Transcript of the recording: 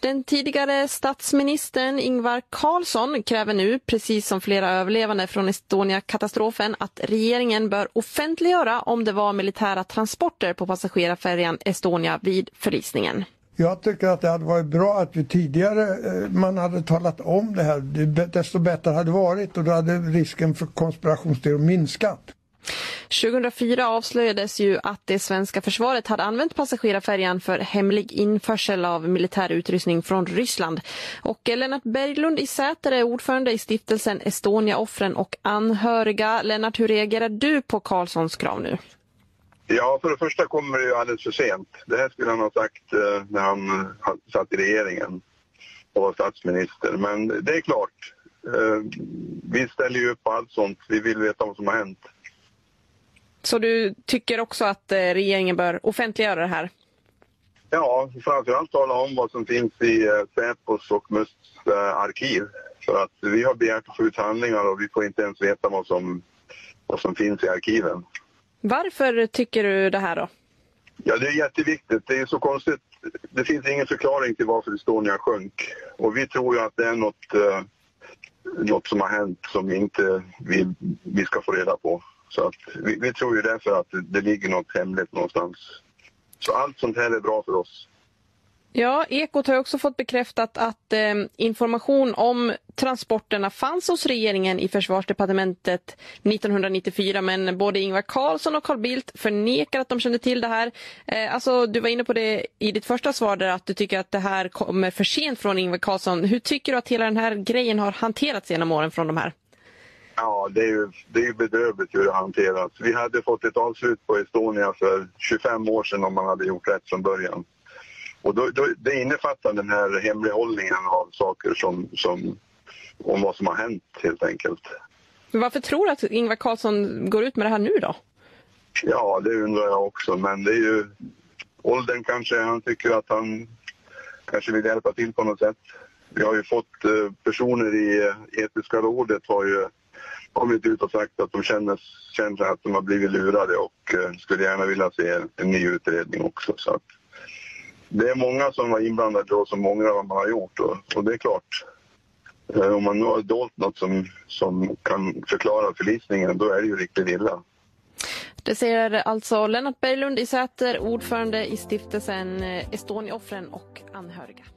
Den tidigare statsministern Ingvar Carlsson kräver nu, precis som flera överlevande från Estonia-katastrofen, att regeringen bör offentliggöra om det var militära transporter på passagerarfärjan Estonia vid förlisningen. Jag tycker att det hade varit bra att ju tidigare man hade talat om det här, desto bättre hade det varit, och då hade risken för konspirationsteorier minskat. 2004 avslöjades ju att det svenska försvaret hade använt passagerarfärjan för hemlig införsel av militär utrustning från Ryssland. Och Lennart Berglund i Säter är ordförande i stiftelsen Estonia-offren och anhöriga. Lennart, hur reagerar du på Carlssons krav nu? Ja, för det första kommer det ju alldeles för sent. Det här skulle han ha sagt när han satt i regeringen och var statsminister. Men det är klart, vi ställer ju upp på allt sånt. Vi vill veta vad som har hänt. Så du tycker också att regeringen bör offentliggöra det här? Ja, framförallt tala om vad som finns i Säpos och MUSTs arkiv. För att vi har begärt att få ut handlingar och vi får inte ens veta vad som finns i arkiven. Varför tycker du det här då? Ja, det är jätteviktigt. Det är så konstigt. Det finns ingen förklaring till varför Estonia sjönk. Och vi tror ju att det är något som har hänt som inte vi ska få reda på. Så att vi tror ju därför att det ligger något hemligt någonstans. Så allt sånt här är bra för oss. Ja, Ekot har också fått bekräftat att information om transporterna fanns hos regeringen i försvarsdepartementet 1994. Men både Ingvar Carlsson och Carl Bildt förnekar att de kände till det här. Alltså, du var inne på det i ditt första svar där, att du tycker att det här kommer för sent från Ingvar Carlsson. Hur tycker du att hela den här grejen har hanterats genom åren från de här? Ja, det är ju bedrövligt hur det hanteras. Vi hade fått ett avslut på Estonia för 25 år sedan om man hade gjort rätt från början. Och det innefattar den här hemlighållningen av saker om vad som har hänt helt enkelt. Men varför tror du att Ingvar Carlsson går ut med det här nu då? Ja, det undrar jag också. Men det är ju åldern kanske. Han tycker att han kanske vill hjälpa till på något sätt. Vi har ju fått personer i etiska rådet har ju kommit ut och sagt att de känner att de har blivit lurade och skulle gärna vilja se en ny utredning också. Så att det är många som var inblandade och som ångrar vad man har gjort. Och det är klart, om man nu har dolt något som kan förklara förlisningen, då är det ju riktigt illa. Det säger alltså Lennart Berglund i Säter, ordförande i stiftelsen Estonia-offren och anhöriga.